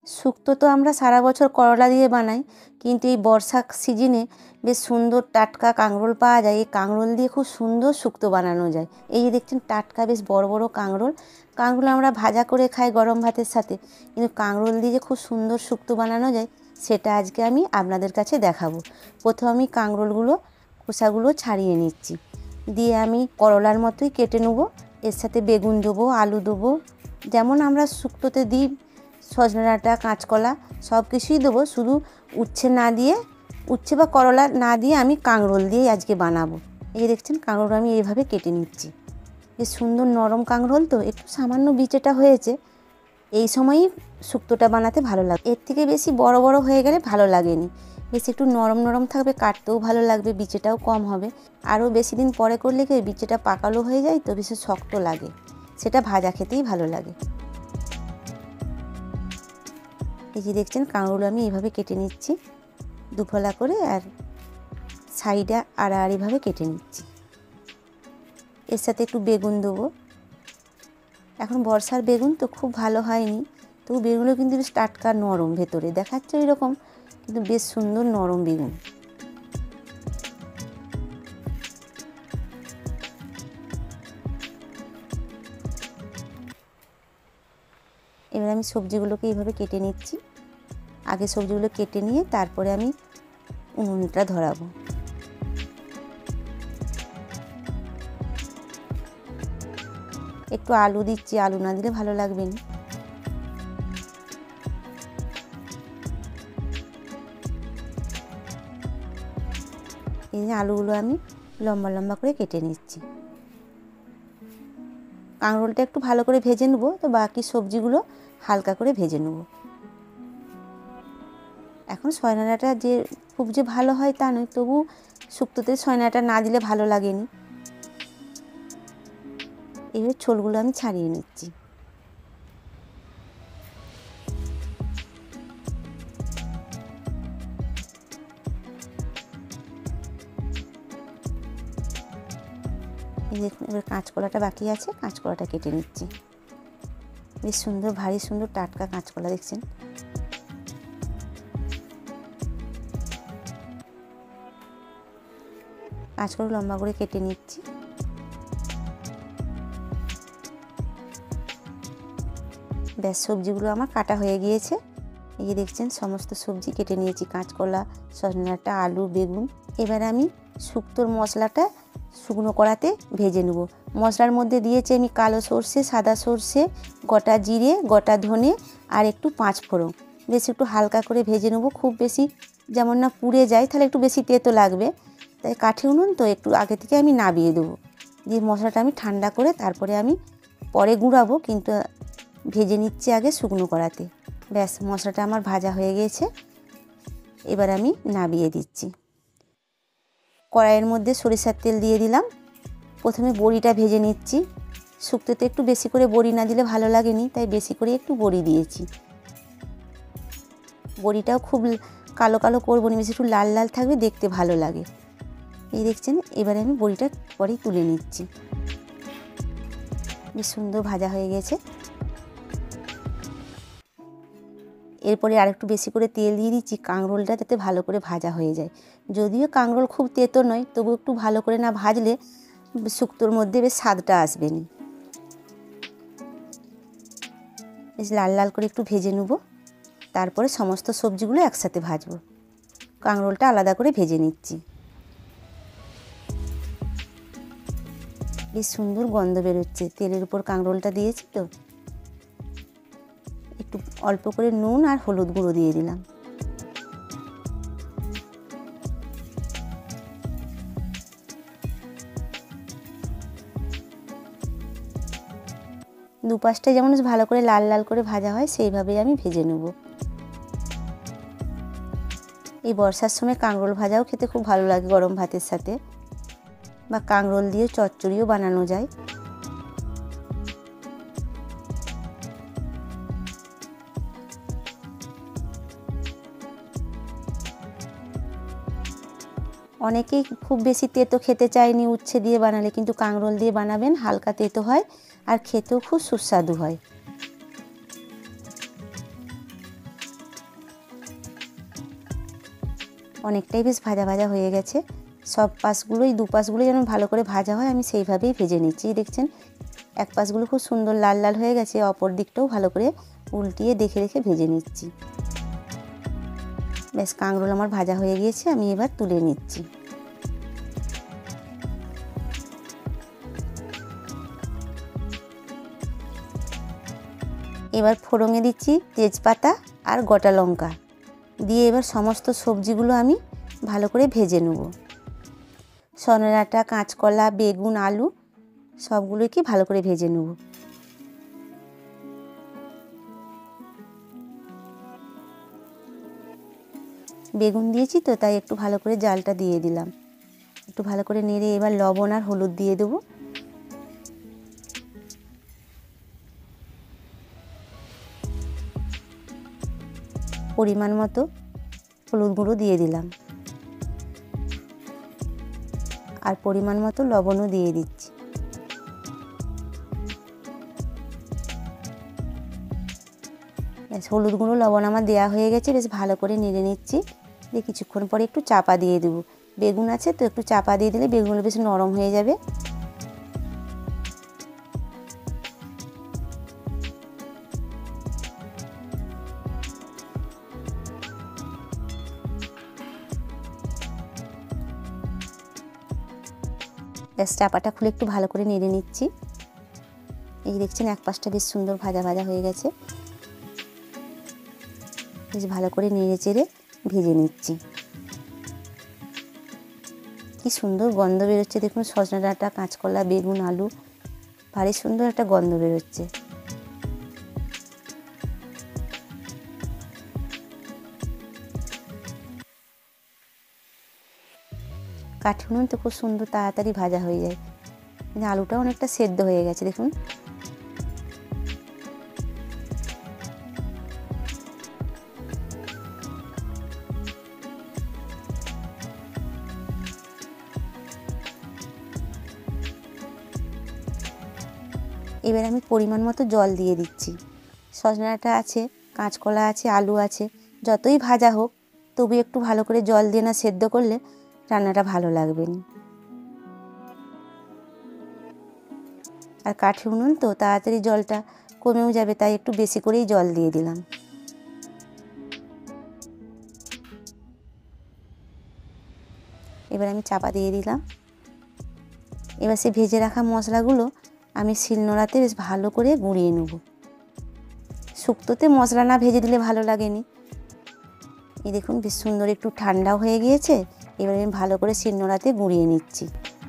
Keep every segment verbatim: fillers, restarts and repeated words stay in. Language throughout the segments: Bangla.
শুক্তো তো আমরা সারা বছর করলা দিয়ে বানাই, কিন্তু এই বর্ষা সিজনে বেশ সুন্দর টাটকা কাঁকরোল পাওয়া যায়। এই কাঁকরোল দিয়ে খুব সুন্দর শুক্তো বানানো যায়। এই যে দেখছেন টাটকা বেশ বড় বড় কাঁকরোল। কাঁকরোল আমরা ভাজা করে খাই গরম ভাতের সাথে, কিন্তু কাঁকরোল দিয়ে যে খুব সুন্দর শুক্তো বানানো যায় সেটা আজকে আমি আপনাদের কাছে দেখাবো। প্রথমে আমি কাঁকরোলগুলো খোসাগুলো ছাড়িয়ে নিচ্ছি, দিয়ে আমি করলার মতোই কেটে নেবো। এর সাথে বেগুন দেবো, আলু দেবো, যেমন আমরা শুক্তোতে দিই সজনে ডাঁটা, কাঁচকলা সব কিছুই দেবো। শুধু উচ্ছে না দিয়ে, উচ্ছে বা করলা না দিয়ে আমি কাঁকরোল দিয়েই আজকে বানাবো। এই দেখছেন কাঁকরোল আমি এইভাবে কেটে নিচ্ছি। বেশ সুন্দর নরম কাঁকরোল, তো একটু সামান্য বিচেটা হয়েছে। এই সময়ই শুক্তোটা বানাতে ভালো লাগে, এর থেকে বেশি বড় বড় হয়ে গেলে ভালো লাগেনি। বেশ একটু নরম নরম থাকবে, কাটতেও ভালো লাগবে, বিচেটাও কম হবে। আরও বেশি দিন পরে করলে কি বিচেটা পাকালো হয়ে যায়, তো বেশি শক্ত লাগে, সেটা ভাজা খেতেই ভালো লাগে। এই যে দেখছেন কাঁকরোল আমি এইভাবে কেটে নিচ্ছি দুফলা করে, আর সাইডে আড়াআড়িভাবে কেটে নিচ্ছি। এর সাথে একটু বেগুন দেবো। এখন বর্ষার বেগুন তো খুব ভালো হয়নি, তবু বেগুনগুলো কিন্তু বেশ টাটকা নরম, ভেতরে দেখাচ্ছে এরকম, কিন্তু বেশ সুন্দর নরম বেগুন। এবার আমি সবজিগুলোকে এইভাবে কেটে নিচ্ছি। আগে সবজিগুলো কেটে নিয়ে তারপরে আমি উনুনটা ধরাবো। একটু আলু দিচ্ছি, আলু না দিলে ভালো লাগবে না। এই যে আলুগুলো আমি লম্বা লম্বা করে কেটে নিচ্ছি। কাঁকরোলটা একটু ভালো করে ভেজে নেবো, তো বাকি সবজিগুলো হালকা করে ভেজে নেব। এখন সজনে ডাঁটা যে খুব যে ভালো হয় তা নয়, তবু শুক্তোতে সজনে ডাঁটা না দিলে ভালো লাগেনি। এবার ছোলগুলো আমি ছাড়িয়ে নিচ্ছি। এই দেখুন এবার কাঁচকলাটা বাকি আছে, কাঁচকলাটা কেটে নিচ্ছি। বেশ সুন্দর ভারী সুন্দর টাটকা কাঁচকলা দেখছেন। কাঁচকলা লম্বা করে কেটে নিচ্ছি। ব্যাস সবজিগুলো আমার কাটা হয়ে গিয়েছে। এই যে দেখছেন সমস্ত সবজি কেটে নিয়েছি, কাঁচকলা, সজনে ডাঁটা, আলু, বেগুন। এবার আমি শুক্তোর মশলাটা শুকনো কড়াতে ভেজে নেব। মশলার মধ্যে দিয়েছি আমি কালো সর্ষে, সাদা সর্ষে, গোটা জিরে, গোটা ধনে আর একটু পাঁচ ফোড়ন। বেশ একটু হালকা করে ভেজে নেব, খুব বেশি যেমন না পুড়ে যায়, তাহলে একটু বেশি তেতো লাগবে। তাই কাঠি উনুন তো একটু আগে থেকে আমি নাবিয়ে দেবো, দিয়ে মশলাটা আমি ঠান্ডা করে তারপরে আমি পরে গুঁড়াবো, কিন্তু ভেজে নিচ্ছি আগে শুকনো কড়াতে। ব্যাস মশলাটা আমার ভাজা হয়ে গিয়েছে, এবার আমি নাবিয়ে দিচ্ছি। কড়াইয়ের মধ্যে সরিষার তেল দিয়ে দিলাম। প্রথমে বড়িটা ভেজে নিচ্ছি। শুক্তোতে একটু বেশি করে বড়ি না দিলে ভালো লাগেনি, তাই বেশি করে একটু বড়ি দিয়েছি। বড়িটাও খুব কালো কালো করবো না, বেশি একটু লাল লাল থাকবে, দেখতে ভালো লাগে। এই দেখছেন এবারে আমি বড়িটা পরেই তুলে নিচ্ছি। বেশ সুন্দর ভাজা হয়ে গেছে। এরপরে আরেকটু বেশি করে তেল দিয়ে দিচ্ছি কাঁকরোলটা যাতে ভালো করে ভাজা হয়ে যায়। যদিও কাঁকরোল খুব তেতো নয়, তবু একটু ভালো করে না ভাজলে শুক্তোর মধ্যে বেশ স্বাদটা আসবে না। বেশ লাল লাল করে একটু ভেজে নেব, তারপরে সমস্ত সবজিগুলো একসাথে ভাজবো। কাঁকরোলটা আলাদা করে ভেজে নিচ্ছি। বেশ সুন্দর গন্ধ বেরোচ্ছে, তেলের উপর কাঁকরোলটা দিয়েছি তো। একটু অল্প করে নুন আর হলুদ গুঁড়ো দিয়ে দিলাম। দুপাশটা যেমন ভালো করে লাল লাল করে ভাজা হয় সেইভাবেই আমি ভেজে নেব। এই বর্ষার সময় কাঁকরোল ভাজাও খেতে খুব ভালো লাগে গরম ভাতের সাথে, বা কাঁকরোল দিয়ে চচ্চড়িও বানানো যায়। অনেকেই খুব বেশি তেতো খেতে চায়নি উচ্ছে দিয়ে বানালে, কিন্তু কাঁকরোল দিয়ে বানাবেন, হালকা তেতো হয় আর খেতেও খুব সুস্বাদু হয়। অনেকটাই বেশ ভাজা ভাজা হয়ে গেছে। সব পাশগুলোই দু পাশগুলো যেন ভালো করে ভাজা হয় আমি সেইভাবেই ভেজে নিচ্ছি। দেখছেন এক পাশগুলো খুব সুন্দর লাল লাল হয়ে গেছে, অপর দিকটাও ভালো করে উল্টিয়ে দেখে দেখে ভেজে নিচ্ছি। বেশ কাঁকরোল আমার ভাজা হয়ে গিয়েছে, আমি এবার তুলে নিচ্ছি। এবার ফোড়নে দিচ্ছি তেজপাতা আর গোটা লঙ্কা দিয়ে এবার সমস্ত সবজিগুলো আমি ভালো করে ভেজে নেব। সজনে ডাঁটা, কাঁচকলা, বেগুন, আলু সবগুলোকে ভালো করে ভেজে নেব। বেগুন দিয়েছি তো তাই একটু ভালো করে জালটা দিয়ে দিলাম। একটু ভালো করে নেড়ে এবার লবণ আর হলুদ দিয়ে দেবো। পরিমাণ মতো হলুদ গুঁড়ো দিয়ে দিলাম আর পরিমাণ মতো লবণও দিয়ে দিচ্ছি। বেশ হলুদ গুঁড়ো লবণ আমার দেওয়া হয়ে গেছে, বেশ ভালো করে নেড়ে নিচ্ছি। দিয়ে কিছুক্ষণ পরে একটু চাপা দিয়ে দেবো। বেগুন আছে তো একটু চাপা দিয়ে দিলে বেগুনগুলো বেশ নরম হয়ে যাবে। বেশ চাপাটা খুলে একটু ভালো করে নেড়ে নিচ্ছি। এই দেখছেন এক পাশটা বেশ সুন্দর ভাজা ভাজা হয়ে গেছে। বেশ ভালো করে নেড়ে চেড়ে ভেজে নিচ্ছি। কি সুন্দর গন্ধ বেরোচ্ছে দেখুন, সজনে ডাঁটা, কাঁচকলা, বেগুন, আলু ভারী সুন্দর একটা গন্ধ বেরোচ্ছে। কাঠি উনুন তো খুব সুন্দর তাড়াতাড়ি ভাজা হয়ে যায়। আলুটাও অনেকটা সেদ্ধ হয়ে গেছে দেখুন। এবার আমি পরিমাণ মতো জল দিয়ে দিচ্ছি। সজনে ডাঁটা আছে, কাঁচকলা আছে, আলু আছে, যতই ভাজা হোক তবু একটু ভালো করে জল দিয়ে না সেদ্ধ করলে রান্নাটা ভালো লাগবে না। আর কাঠি উনুন তো তাড়াতাড়ি জলটা কমেও যাবে, তাই একটু বেশি করেই জল দিয়ে দিলাম। এবার আমি চাপা দিয়ে দিলাম। এবার সে ভেজে রাখা মশলাগুলো আমি শিলনোড়াতে বেশ ভালো করে গুঁড়িয়ে নেব। শুক্তোতে মশলা না ভেজে দিলে ভালো লাগেনি। এই দেখুন বেশ সুন্দর একটু ঠান্ডাও হয়ে গিয়েছে। এবার আমি ভালো করে শিলনোড়াতে গুঁড়িয়ে নিচ্ছি।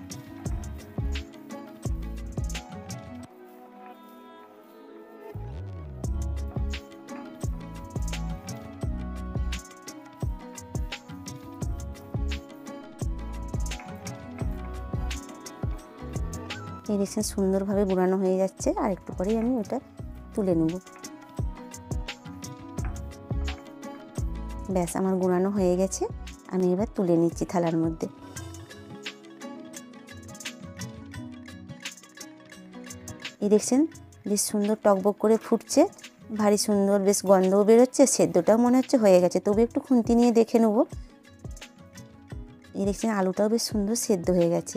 এই দেখছেন সুন্দরভাবে গুঁড়ানো হয়ে যাচ্ছে, আর একটু পরেই আমি ওটা তুলে নেব। ব্যাস আমার গুঁড়ানো হয়ে গেছে, আমি এবার তুলে নিচ্ছি থালার মধ্যে। এই দেখছেন বেশ সুন্দর টকবক করে ফুটছে, ভারী সুন্দর বেশ গন্ধও বেরোচ্ছে, সেদ্ধটাও মনে হচ্ছে হয়ে গেছে, তবু একটু খুন্তি নিয়ে দেখে নেব। এই দেখছেন আলুটাও বেশ সুন্দর সেদ্ধ হয়ে গেছে।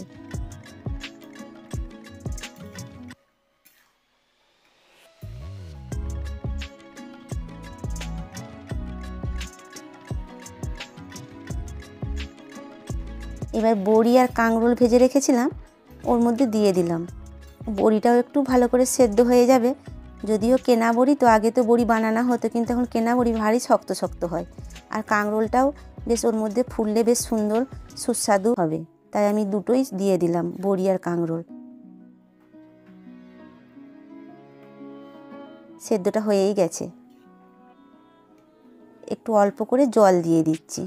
এবার বড়ি আর কাঁকরোল ভেজে রেখেছিলাম ওর মধ্যে দিয়ে দিলাম। বড়িটাও একটু ভালো করে সেদ্ধ হয়ে যাবে। যদিও কেনা বড়ি তো, আগে তো বড়ি বানানো হতো, কিন্তু এখন কেনা বড়ি ভারী শক্ত শক্ত হয়। আর কাঁকরোলটাও বেশ ওর মধ্যে ফুললে বেশ সুন্দর সুস্বাদু হবে, তাই আমি দুটোই দিয়ে দিলাম, বড়ি আর কাঁকরোল। সেদ্ধটা হয়েই গেছে, একটু অল্প করে জল দিয়ে দিচ্ছি।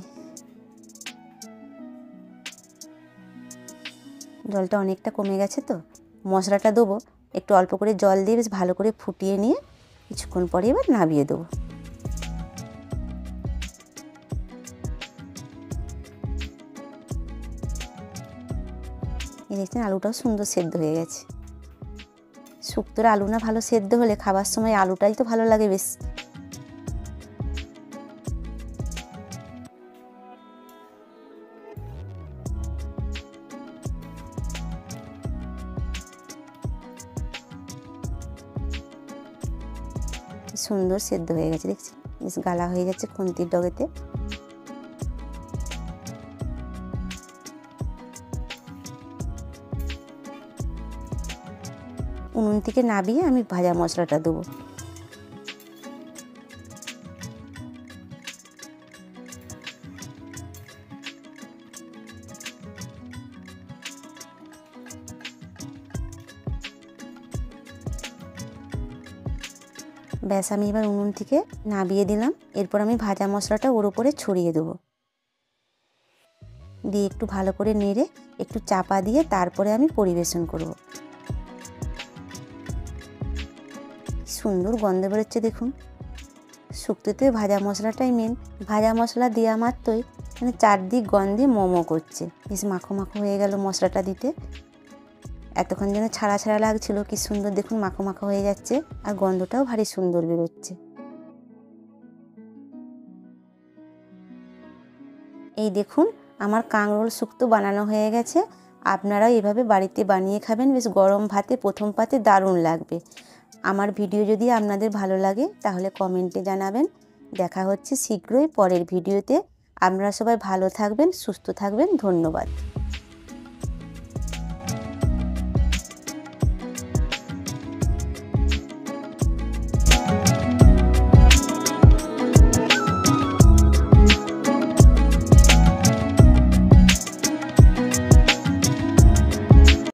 জলটা অনেকটা কমে গেছে তো, মশলাটা দেবো, একটু অল্প করে জল দিয়ে বেশ ভালো করে ফুটিয়ে নিয়ে কিছুক্ষণ পরে এবার নামিয়ে দেবো। এই দেখছেন আলুটাও সুন্দর সেদ্ধ হয়ে গেছে। শুক্তোর আলু না ভালো সেদ্ধ হলে খাবার সময় আলুটাই তো ভালো লাগে বেশ। সুন্দর সেদ্ধ হয়ে গেছে, দেখছি বেশ গালা হয়ে যাচ্ছে খুন্তির ডগেতে। উনুন থেকে নাবিয়ে আমি ভাজা মশলাটা দেবো। ব্যাস আমি এবার উনুন থেকে নাবিয়ে দিলাম। এরপর আমি ভাজা মশলাটা ওর উপরে ছড়িয়ে দেবো, দিয়ে একটু ভালো করে নেড়ে একটু চাপা দিয়ে তারপরে আমি পরিবেশন করব। সুন্দর গন্ধ বেরোচ্ছে দেখুন। শুক্তোতে ভাজা মশলাটাই মেন, ভাজা মশলা দেওয়া মাত্রই মানে চারদিক গন্ধে মোমো করছে, বেশ মাখো মাখো হয়ে গেল মশলাটা দিতে। এতক্ষণ যেন ছাড়া ছাড়া লাগছিল, কি সুন্দর দেখুন মাখো মাখো হয়ে যাচ্ছে, আর গন্ধটাও ভারী সুন্দর বেরোচ্ছে। এই দেখুন আমার কাঁকরোল শুক্তো বানানো হয়ে গেছে। আপনারাও এভাবে বাড়িতে বানিয়ে খাবেন, বেশ গরম ভাতে প্রথম পাতে দারুণ লাগবে। আমার ভিডিও যদি আপনাদের ভালো লাগে তাহলে কমেন্টে জানাবেন। দেখা হচ্ছে শীঘ্রই পরের ভিডিওতে। আপনারা সবাই ভালো থাকবেন, সুস্থ থাকবেন। ধন্যবাদ।